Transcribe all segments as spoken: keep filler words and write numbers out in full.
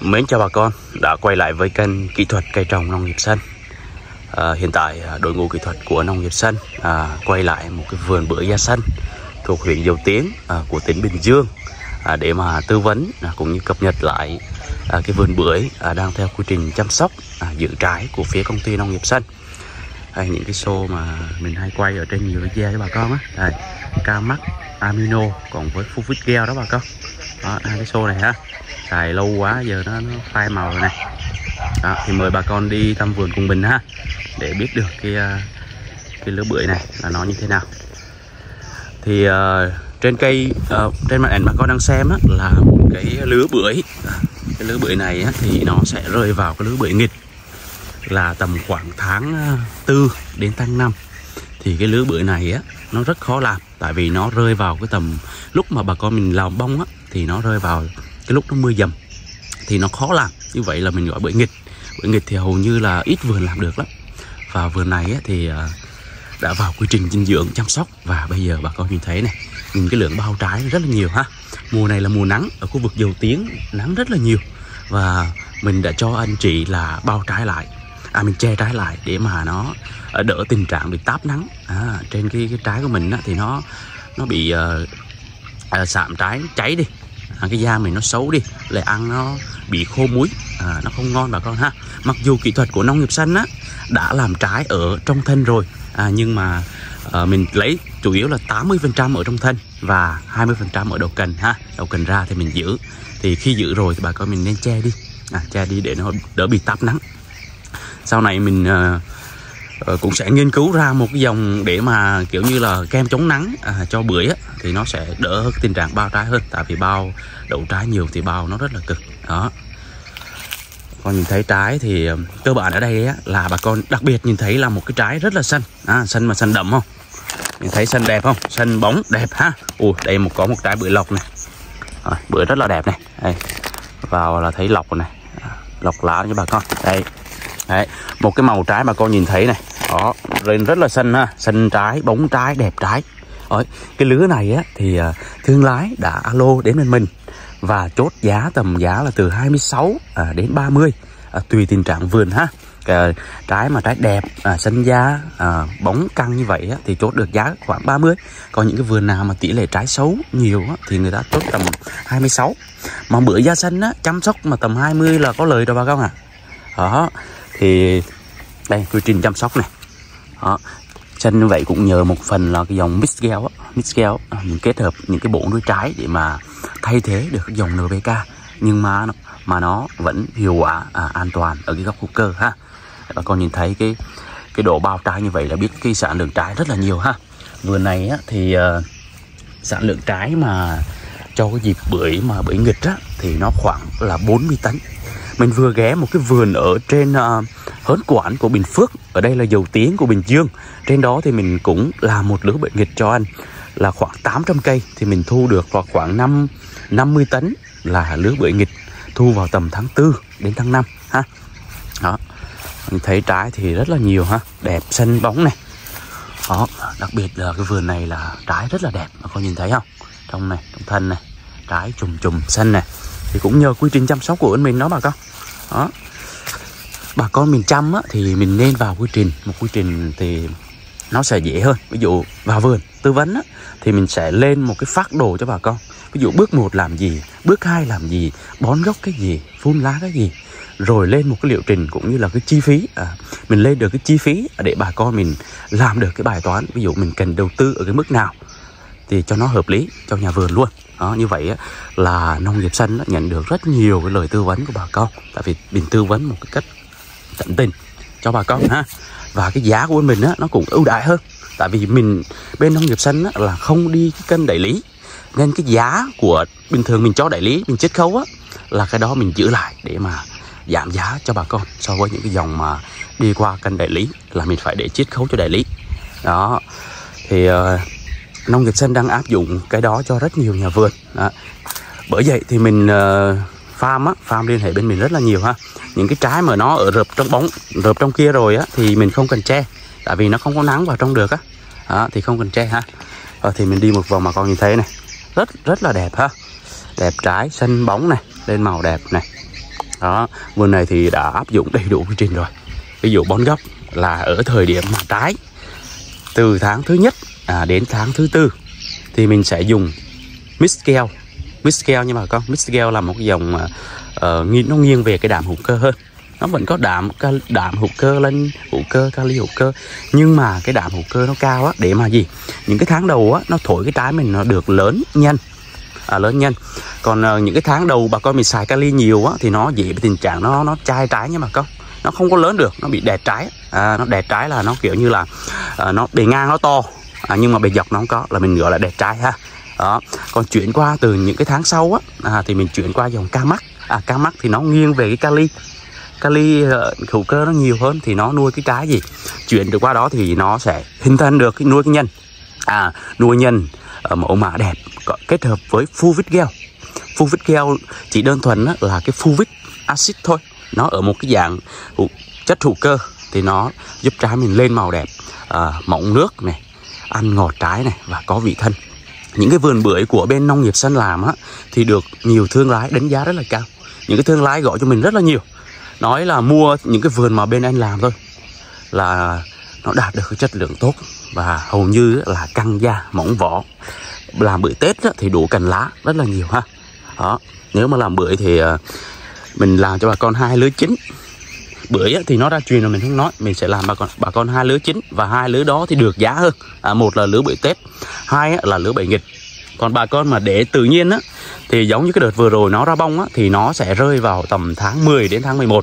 Mến chào bà con đã quay lại với kênh kỹ thuật cây trồng nông nghiệp xanh. à, Hiện tại đội ngũ kỹ thuật của nông nghiệp xanh à, quay lại một cái vườn bưởi da xanh thuộc huyện Dầu Tiếng à, của tỉnh Bình Dương à, để mà tư vấn à, cũng như cập nhật lại à, cái vườn bưởi à, đang theo quy trình chăm sóc à, giữ trái của phía công ty nông nghiệp xanh. Đây, những cái xô mà mình hay quay ở trên nhiều video cho bà con á, đây Camac Amino còn với Fulvit Gel đó bà con. Đó, hai cái xô này ha, xài lâu quá giờ nó, nó phai màu rồi này. Đó, thì mời bà con đi thăm vườn cùng mình ha, để biết được cái cái lứa bưởi này là nó như thế nào. Thì uh, trên cây uh, trên màn ảnh bà con đang xem á, là một cái lứa bưởi. Cái lứa bưởi này á, thì nó sẽ rơi vào cái lứa bưởi nghịch là tầm khoảng tháng tư đến tháng năm. Thì cái lứa bưởi này á, nó rất khó làm, tại vì nó rơi vào cái tầm lúc mà bà con mình làm bông á, thì nó rơi vào cái lúc nó mưa dầm thì nó khó làm. Như vậy là mình gọi bưởi nghịch. Bưởi nghịch thì hầu như là ít vườn làm được lắm. Và vườn này á, thì đã vào quy trình dinh dưỡng chăm sóc. Và bây giờ bà con nhìn thấy này, nhìn cái lượng bao trái rất là nhiều ha. Mùa này là mùa nắng, ở khu vực Dầu Tiếng nắng rất là nhiều. Và mình đã cho anh chị là bao trái lại, à mình che trái lại để mà nó đỡ tình trạng bị táp nắng. à, Trên cái, cái trái của mình á, thì nó nó bị uh, uh, sạm trái cháy đi, à, cái da mình nó xấu đi, lại ăn nó bị khô muối, à, nó không ngon bà con ha. Mặc dù kỹ thuật của nông nghiệp xanh á đã làm trái ở trong thân rồi, à, nhưng mà uh, mình lấy chủ yếu là tám mươi phần trăm ở trong thân và hai mươi phần trăm ở đầu cành ha. Đầu cành ra thì mình giữ, thì khi giữ rồi thì bà con mình nên che đi, à, che đi để nó đỡ bị táp nắng. Sau này mình uh, uh, cũng sẽ nghiên cứu ra một cái dòng để mà kiểu như là kem chống nắng à, cho bưởi á, thì nó sẽ đỡ tình trạng bao trái hơn. Tại vì bao đậu trái nhiều thì bao nó rất là cực. Đó, con nhìn thấy trái thì uh, cơ bản ở đây á, là bà con đặc biệt nhìn thấy là một cái trái rất là xanh, à, xanh mà xanh đậm không? Nhìn thấy xanh đẹp không? Xanh bóng đẹp ha. Ồ, đây một có một trái bưởi lộc này, à, bưởi rất là đẹp này. Đây, vào là thấy lộc này, à, lộc lá cho bà con. Đây, đấy, một cái màu trái bà con nhìn thấy này, đó, lên rất là xanh ha, xanh trái, bóng trái, đẹp trái. Đấy, cái lứa này á thì uh, thương lái đã alo đến bên mình và chốt giá tầm giá là từ hai mươi sáu à, đến ba mươi, à, tùy tình trạng vườn ha. Cái trái mà trái đẹp, à, xanh da, à, bóng căng như vậy á, thì chốt được giá khoảng ba mươi. Còn những cái vườn nào mà tỷ lệ trái xấu nhiều á, thì người ta chốt tầm hai mươi sáu. Mà bưởi da xanh á, chăm sóc mà tầm hai mươi là có lời rồi bà con à. Đó, thì đây quy trình chăm sóc này. Đó, xanh như vậy cũng nhờ một phần là cái dòng Mix Gel á, Mix Gel á, mình kết hợp những cái bộ nuôi trái để mà thay thế được cái dòng en pê ca, nhưng mà nó, mà nó vẫn hiệu quả, à, an toàn ở cái góc hữu cơ ha. Bà con nhìn thấy cái cái độ bao trái như vậy là biết cái sản lượng trái rất là nhiều ha. Vườn này á, thì uh, sản lượng trái mà cho cái dịp bưởi mà bưởi nghịch á, thì nó khoảng là bốn mươi tấn. Mình vừa ghé một cái vườn ở trên uh, Hớn Quản của Bình Phước, ở đây là Dầu Tiếng của Bình Dương. Trên đó thì mình cũng làm một lứa bưởi nghịch cho anh là khoảng tám trăm cây, thì mình thu được vào khoảng năm mươi tấn là lứa bưởi nghịch, thu vào tầm tháng tư đến tháng năm ha. Đó, mình thấy trái thì rất là nhiều ha, đẹp xanh bóng này. Đó, đặc biệt là cái vườn này là trái rất là đẹp, bà con nhìn thấy không? Trong này, trong thân này, trái chùm chùm xanh này. Thì cũng nhờ quy trình chăm sóc của mình đó bà con. Đó, bà con mình chăm á, thì mình nên vào quy trình, một quy trình thì nó sẽ dễ hơn. Ví dụ vào vườn tư vấn á, thì mình sẽ lên một cái phác đồ cho bà con. Ví dụ bước một làm gì, bước hai làm gì, bón gốc cái gì, phun lá cái gì, rồi lên một cái liệu trình cũng như là cái chi phí, à, mình lên được cái chi phí để bà con mình làm được cái bài toán. Ví dụ mình cần đầu tư ở cái mức nào thì cho nó hợp lý cho nhà vườn luôn. Đó, như vậy á, là nông nghiệp xanh á, nhận được rất nhiều cái lời tư vấn của bà con. Tại vì mình tư vấn một cái cách tận tình cho bà con ha. Và cái giá của mình á, nó cũng ưu đãi hơn. Tại vì mình bên nông nghiệp xanh á, là không đi cái kênh đại lý, nên cái giá của bình thường mình cho đại lý mình chiết khấu á, là cái đó mình giữ lại để mà giảm giá cho bà con. So với những cái dòng mà đi qua kênh đại lý là mình phải để chiết khấu cho đại lý. Đó, thì uh, nông nghiệp xanh đang áp dụng cái đó cho rất nhiều nhà vườn. Đó, bởi vậy thì mình uh, farm á, farm liên hệ bên mình rất là nhiều ha. Những cái trái mà nó ở rợp trong bóng, rợp trong kia rồi á, thì mình không cần che, tại vì nó không có nắng vào trong được á. Đó, thì không cần che ha. Rồi thì mình đi một vòng mà con nhìn thấy này, rất rất là đẹp ha. Đẹp trái xanh bóng này, lên màu đẹp này. Đó, vườn này thì đã áp dụng đầy đủ quy trình rồi. Ví dụ bón gốc là ở thời điểm mà trái từ tháng thứ nhất à, đến tháng thứ tư thì mình sẽ dùng Mixgel. Mixgel nhưng mà con Mixgel là một cái dòng mà uh, nó nghiêng về cái đạm hữu cơ hơn. Nó vẫn có đạm đạm hữu cơ lên hữu cơ, kali hữu cơ, nhưng mà cái đạm hữu cơ nó cao á, để mà gì? Những cái tháng đầu á, nó thổi cái trái mình nó được lớn nhanh. À, lớn nhanh. Còn uh, những cái tháng đầu bà con mình xài kali nhiều á thì nó dễ bị tình trạng nó nó chai trái nha bà con. Nó không có lớn được, nó bị đẹt trái. À, nó đẹt trái là nó kiểu như là uh, nó bề ngang nó to, à, nhưng mà bề dọc nó không có, là mình gọi là đẹt trái ha. Đó. Còn chuyển qua từ những cái tháng sau á à, thì mình chuyển qua dòng Kamax. À, Kamax thì nó nghiêng về cái kali. Kali uh, hữu cơ nó nhiều hơn thì nó nuôi cái trái gì. Chuyển được qua đó thì nó sẽ hình thành được cái nuôi cái nhân. À, nuôi nhân ở mẫu mã đẹp kết hợp với Fulvic Gel. Fulvic Gel chỉ đơn thuần á, là cái Fulvic acid thôi. Nó ở một cái dạng chất hữu cơ thì nó giúp trái mình lên màu đẹp, à, mọng nước này, ăn ngọt trái này và có vị thân. Những cái vườn bưởi của bên Nông Nghiệp Xanh làm á thì được nhiều thương lái đánh giá rất là cao. Những cái thương lái gọi cho mình rất là nhiều, nói là mua những cái vườn mà bên anh làm thôi là nó đạt được cái chất lượng tốt và hầu như là căng da mỏng vỏ. Làm bưởi Tết á, thì đủ cành lá rất là nhiều ha. Đó, nếu mà làm bưởi thì mình làm cho bà con hai lứa chính. Bưởi á, thì nó ra truyền là mình không nói, mình sẽ làm bà con bà con hai lứa chính và hai lứa đó thì được giá hơn. À, một là lứa bưởi Tết, hai á, là lứa bưởi nghịch. Còn bà con mà để tự nhiên á thì giống như cái đợt vừa rồi nó ra bông á thì nó sẽ rơi vào tầm tháng mười đến tháng mười một.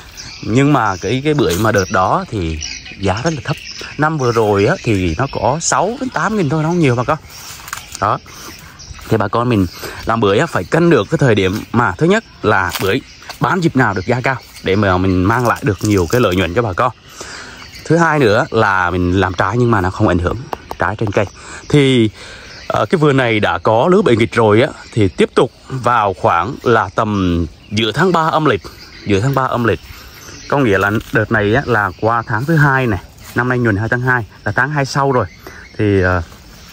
Nhưng mà cái cái bưởi mà đợt đó thì giá rất là thấp. Năm vừa rồi á thì nó có sáu đến tám nghìn thôi, nó không nhiều bà con. Đó. Thì bà con mình làm bưởi á phải cân được cái thời điểm mà thứ nhất là bưởi bán dịp nào được giá cao để mà mình mang lại được nhiều cái lợi nhuận cho bà con. Thứ hai nữa là mình làm trái nhưng mà nó không ảnh hưởng trái trên cây. Thì uh, cái vườn này đã có lứa bưởi nghịch rồi á thì tiếp tục vào khoảng là tầm giữa tháng ba âm lịch, giữa tháng ba âm lịch. Có nghĩa là đợt này á, là qua tháng thứ hai này, năm nay nhuần hai tháng hai là tháng hai sau rồi. Thì uh,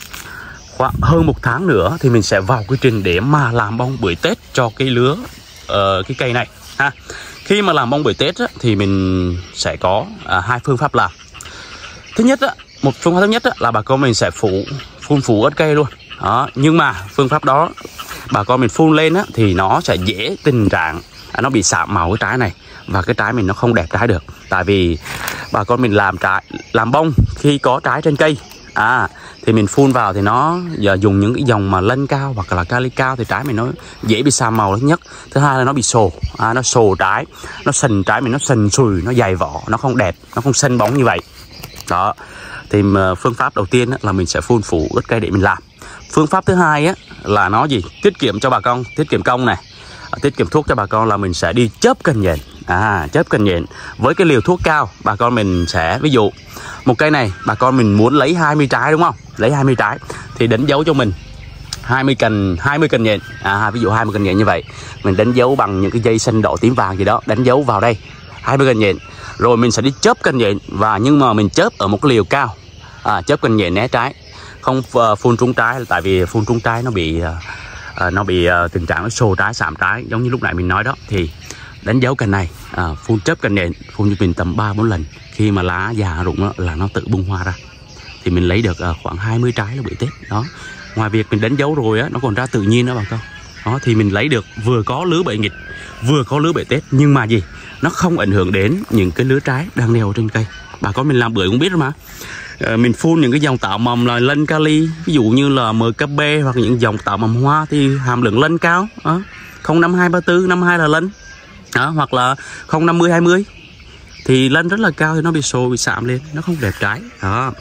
khoảng hơn một tháng nữa thì mình sẽ vào quy trình để mà làm bông bưởi Tết cho cái lứa uh, cái cây này ha. Khi mà làm bông bưởi Tết á, thì mình sẽ có uh, hai phương pháp làm. Thứ nhất á, một phương pháp thứ nhất á, là bà con mình sẽ phủ phun phủ ớt cây luôn. Đó, nhưng mà phương pháp đó bà con mình phun lên á, thì nó sẽ dễ tình trạng à, nó bị sạm màu cái trái này và cái trái mình nó không đẹp trái được. Tại vì bà con mình làm trái làm bông khi có trái trên cây à thì mình phun vào thì nó giờ dùng những cái dòng mà lân cao hoặc là kali cao thì trái mình nó dễ bị sa màu thứ nhất. Thứ hai là nó bị sồ, à, nó sồ trái, nó sần trái mình, nó sần sùi, nó dày vỏ, nó không đẹp, nó không xanh bóng như vậy. Đó. Thì phương pháp đầu tiên á, là mình sẽ phun phủ ớt cây để mình làm. Phương pháp thứ hai á, là nó gì? Tiết kiệm cho bà con, tiết kiệm công này, tiết kiệm thuốc cho bà con là mình sẽ đi chớp cành nhện. À, chớp cành nhện với cái liều thuốc cao. Bà con mình sẽ ví dụ một cây này bà con mình muốn lấy hai mươi trái đúng không? Lấy hai mươi trái thì đánh dấu cho mình hai mươi cành hai mươi cành nhện. À, ví dụ hai mươi cành nhện như vậy, mình đánh dấu bằng những cái dây xanh đỏ tím vàng gì đó, đánh dấu vào đây hai mươi cành nhện. Rồi mình sẽ đi chớp cành nhện và nhưng mà mình chớp ở một cái liều cao. À, chớp cành nhện né trái, không uh, phun trúng trái, tại vì phun trúng trái nó bị uh, uh, nó bị uh, tình trạng nó xô trái, sạm trái giống như lúc nãy mình nói đó. Thì đánh dấu cành này à, phun chớp cành nhện, phun cho mình tầm ba bốn lần. Khi mà lá già rụng đó, là nó tự bung hoa ra thì mình lấy được uh, khoảng hai mươi trái là bưởi Tết đó. Ngoài việc mình đánh dấu rồi á, nó còn ra tự nhiên đó bà con. Đó thì mình lấy được vừa có lứa bưởi nghịch, vừa có lứa bưởi Tết, nhưng mà gì? Nó không ảnh hưởng đến những cái lứa trái đang neo trên cây. Bà con mình làm bưởi cũng biết rồi mà. À, mình phun những cái dòng tạo mầm là lân kali, ví dụ như là em ca bê hoặc những dòng tạo mầm hoa thì hàm lượng lân cao. Đó. không năm hai ba tư, năm hai là lân. Đó, hoặc là không năm mươi hai mươi thì lân rất là cao thì nó bị sồ, bị sạm lên, nó không đẹp trái. Đó.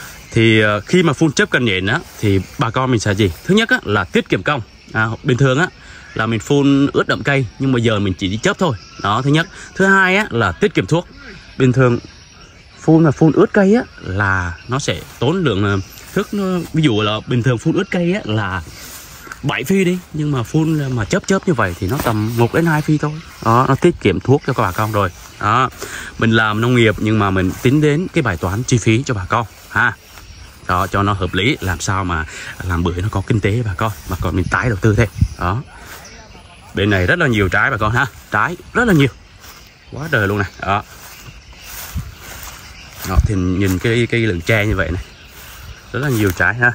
Thì uh, khi mà phun chớp cành nhện á thì bà con mình sẽ gì? Thứ nhất á, là tiết kiệm công. À, bình thường á là mình phun ướt đậm cây nhưng mà giờ mình chỉ đi chớp thôi. Đó, thứ nhất. Thứ hai á là tiết kiệm thuốc. Bình thường phun mà phun ướt cây á là nó sẽ tốn lượng thức. Nó, ví dụ là bình thường phun ướt cây á là bảy phi đi, nhưng mà phun mà chớp chớp như vậy thì nó tầm một đến hai phi thôi. Đó, nó tiết kiệm thuốc cho các bà con rồi. Đó, mình làm nông nghiệp nhưng mà mình tính đến cái bài toán chi phí cho bà con ha. Đó, cho nó hợp lý, làm sao mà làm bưởi nó có kinh tế bà con, mà còn mình tái đầu tư thêm. Đó. Bên này rất là nhiều trái bà con ha, trái rất là nhiều, quá trời luôn này. Đó, đó thì nhìn cái cái lượng tre như vậy này, rất là nhiều trái ha.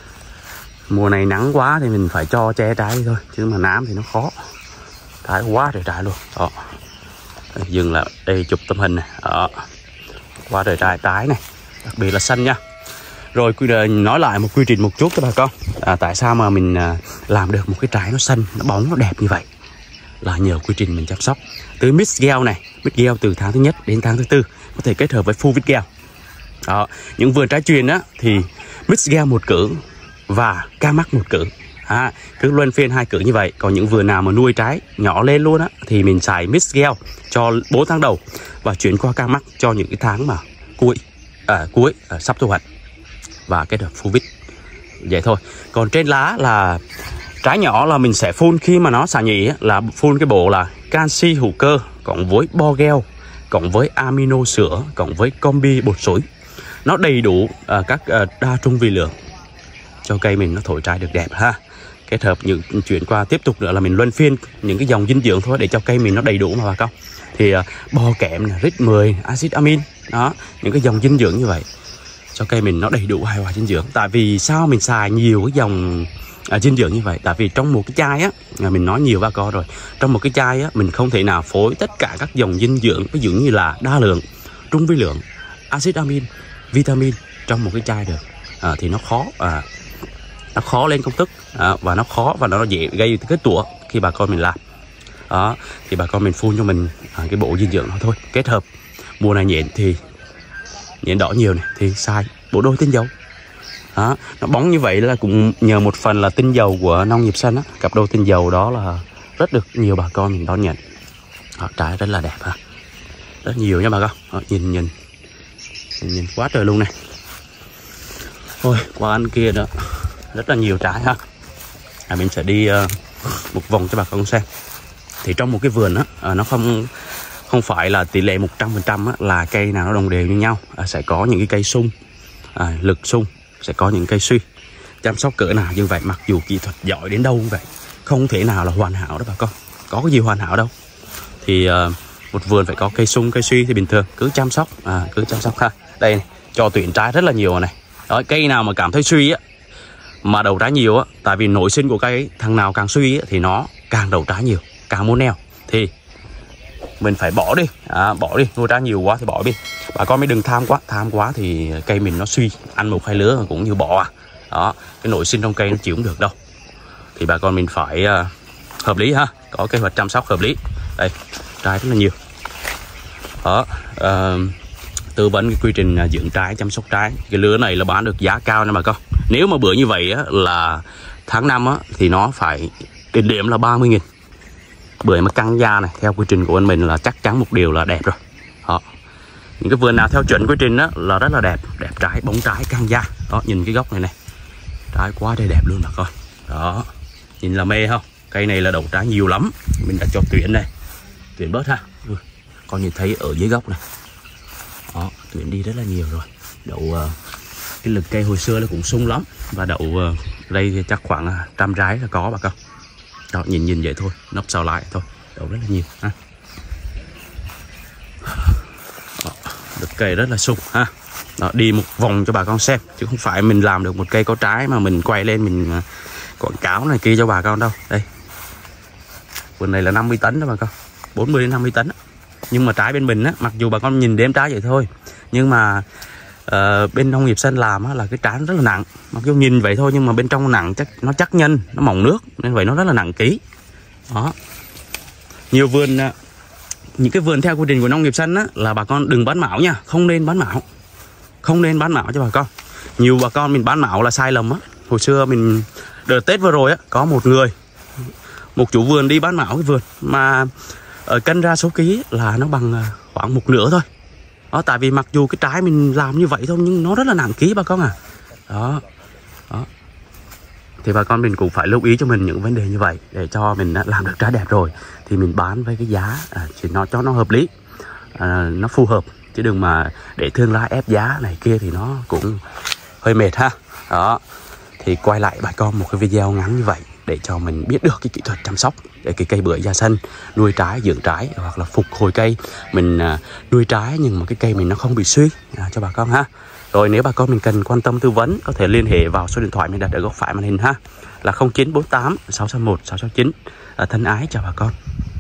Mùa này nắng quá thì mình phải cho che trái đi thôi, chứ mà nám thì nó khó. Trái quá trời trái luôn. Đó, đây, dừng lại đây chụp tấm hình này. Đó, quá trời trái trái này, đặc biệt là xanh nha. Rồi nói lại một quy trình một chút cho bà con. À, tại sao mà mình à, làm được một cái trái nó xanh, nó bóng, nó đẹp như vậy, là nhờ quy trình mình chăm sóc. Từ mix gel này, mix gel từ tháng thứ nhất đến tháng thứ tư, có thể kết hợp với full vít gel. Đó, những vườn trái chuyền á thì mix gel một cử và ca mắc một cử. À, cứ luân phiên hai cử như vậy. Còn những vườn nào mà nuôi trái nhỏ lên luôn á thì mình xài mix gel cho bốn tháng đầu và chuyển qua ca mắc cho những cái tháng mà cuối à, cuối à, sắp thu hoạch, và kết hợp full vít vậy thôi. Còn trên lá là trái nhỏ là mình sẽ phun khi mà nó xả nhị á, là phun cái bộ là canxi hữu cơ cộng với bo gel cộng với amino sữa cộng với combi bột sủi. Nó đầy đủ uh, các uh, đa trung vi lượng cho cây mình nó thổi trái được đẹp ha. Kết hợp những chuyển qua tiếp tục nữa là mình luân phiên những cái dòng dinh dưỡng thôi để cho cây mình nó đầy đủ mà bà con. Thì uh, bo kẽm, rít mười, axit amin, đó, những cái dòng dinh dưỡng như vậy cho cây mình nó đầy đủ hài hòa dinh dưỡng. Tại vì sao mình xài nhiều cái dòng à, dinh dưỡng như vậy? Tại vì trong một cái chai á, mình nói nhiều bà con rồi, trong một cái chai á mình không thể nào phối tất cả các dòng dinh dưỡng, ví dụ như là đa lượng, trung vi lượng, axit amin, vitamin trong một cái chai được. À, thì nó khó, à, nó khó lên công thức, à, và nó khó và nó dễ gây kết tủa khi bà con mình làm. Đó, thì bà con mình phun cho mình à, cái bộ dinh dưỡng đó thôi. Kết hợp mùa này nhện thì nhện đỏ nhiều này thì xài bộ đôi tinh dầu. Đó, nó bóng như vậy là cũng nhờ một phần là tinh dầu của Nông Nghiệp Xanh á. Cặp đôi tinh dầu đó là rất được nhiều bà con mình đón nhận. Đó, trái rất là đẹp ha, rất nhiều nha bà con. Đó, nhìn nhìn nhìn nhìn quá trời luôn này. Thôi qua ăn kia đó rất là nhiều trái ha. À, mình sẽ đi uh, một vòng cho bà con xem. Thì trong một cái vườn á, uh, nó không không phải là tỷ lệ một trăm phần trăm là cây nào nó đồng đều như nhau. À, sẽ có những cái cây sung, à, lực sung, sẽ có những cây suy. Chăm sóc cỡ nào như vậy, mặc dù kỹ thuật giỏi đến đâu cũng vậy, không thể nào là hoàn hảo đó bà con. Có cái gì hoàn hảo đâu. Thì uh, một vườn phải có cây sung, cây suy thì bình thường cứ chăm sóc, à, cứ chăm sóc ha. Đây này, cho tuyển trái rất là nhiều này. Đó, cây nào mà cảm thấy suy á, mà đầu trái nhiều á, tại vì nội sinh của cây ấy, thằng nào càng suy á, thì nó càng đầu trái nhiều, càng muốn neo, thì mình phải bỏ đi, à, bỏ đi, nuôi trái nhiều quá thì bỏ đi. Bà con mới đừng tham quá, tham quá thì cây mình nó suy, ăn một hai lứa cũng như bỏ à. Đó, cái nội sinh trong cây nó chịu không được đâu. Thì bà con mình phải uh, hợp lý ha, có kế hoạch chăm sóc hợp lý. Đây, trái rất là nhiều. Đó, uh, tư vấn cái quy trình dưỡng trái, chăm sóc trái. Cái lứa này là bán được giá cao nha bà con. Nếu mà bữa như vậy á, là tháng năm á, thì nó phải đỉnh điểm là ba mươi nghìn. Bưởi mà căng da này, theo quy trình của bên mình là chắc chắn một điều là đẹp rồi. Đó, những cái vườn nào theo chuẩn quy trình á, là rất là đẹp. Đẹp trái, bóng trái, căng da. Đó, nhìn cái gốc này này, trái quá đây đẹp luôn bà con. Đó, nhìn là mê không? Cây này là đậu trái nhiều lắm. Mình đã cho tuyển này, tuyển bớt ha. Ừ, con nhìn thấy ở dưới gốc này. Đó, tuyển đi rất là nhiều rồi. Đậu uh, cái lực cây hồi xưa nó cũng sung lắm. Và đậu uh, đây thì chắc khoảng uh, trăm trái là có bà con. Đó, nhìn nhìn vậy thôi, nấp sau lại thôi, đậu rất là nhiều ha. Đó, lực cây rất là sung ha. Đó, đi một vòng cho bà con xem, chứ không phải mình làm được một cây có trái mà mình quay lên mình uh, quảng cáo này kia cho bà con đâu. Đây, vườn này là năm mươi tấn đó bà con, bốn mươi đến năm mươi tấn đó. Nhưng mà trái bên mình á, mặc dù bà con nhìn đếm trái vậy thôi, nhưng mà uh, bên Nông Nghiệp Xanh làm á, là cái trái nó rất là nặng. Mặc dù nhìn vậy thôi nhưng mà bên trong nặng, chắc nó chắc nhân, nó mỏng nước, nên vậy nó rất là nặng ký. Đó, nhiều vườn, uh, những cái vườn theo quy trình của Nông Nghiệp Xanh á, là bà con đừng bán mão nha, không nên bán mão, không nên bán mão cho bà con. Nhiều bà con mình bán mão là sai lầm á. Hồi xưa mình đợt Tết vừa rồi á, có một người, một chủ vườn đi bán mão cái vườn mà ở cân ra số ký là nó bằng khoảng một nửa thôi. Đó, tại vì mặc dù cái trái mình làm như vậy thôi nhưng nó rất là nặng ký bà con à. Đó, đó. Thì bà con mình cũng phải lưu ý cho mình những vấn đề như vậy để cho mình làm được trái đẹp rồi thì mình bán với cái giá à, chỉ nó cho nó hợp lý, à, nó phù hợp, chứ đừng mà để thương lái ép giá này kia thì nó cũng hơi mệt ha. Đó, thì quay lại bà con một cái video ngắn như vậy để cho mình biết được cái kỹ thuật chăm sóc để cái cây bưởi da xanh nuôi trái, dưỡng trái hoặc là phục hồi cây. Mình à, nuôi trái nhưng mà cái cây mình nó không bị suy à, cho bà con ha. Rồi nếu bà con mình cần quan tâm tư vấn có thể liên hệ vào số điện thoại mình đặt ở góc phải màn hình ha, là không chín bốn tám sáu sáu một sáu sáu chín. À, thân ái chào bà con.